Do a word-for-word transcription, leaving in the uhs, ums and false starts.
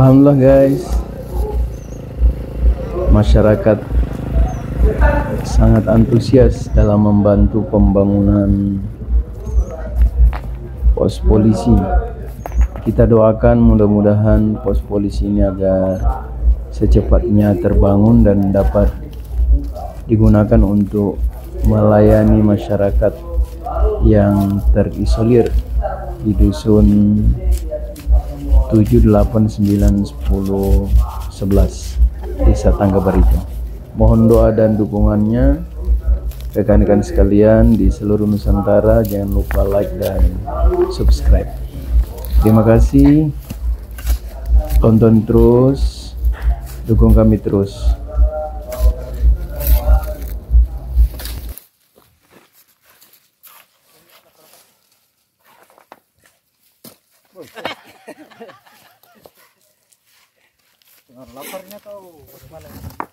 Alhamdulillah guys, masyarakat sangat antusias dalam membantu pembangunan pos polisi. Kita doakan mudah-mudahan pos polisi ini agar secepatnya terbangun dan dapat digunakan untuk melayani masyarakat yang terisolir di dusun tujuh, delapan, sembilan, sepuluh, sebelas Desa Tangga Barito. Mohon doa dan dukungannya rekan-rekan sekalian di seluruh Nusantara. Jangan lupa like dan subscribe. Terima kasih, tonton terus, dukung kami terus. Laparnya tahu,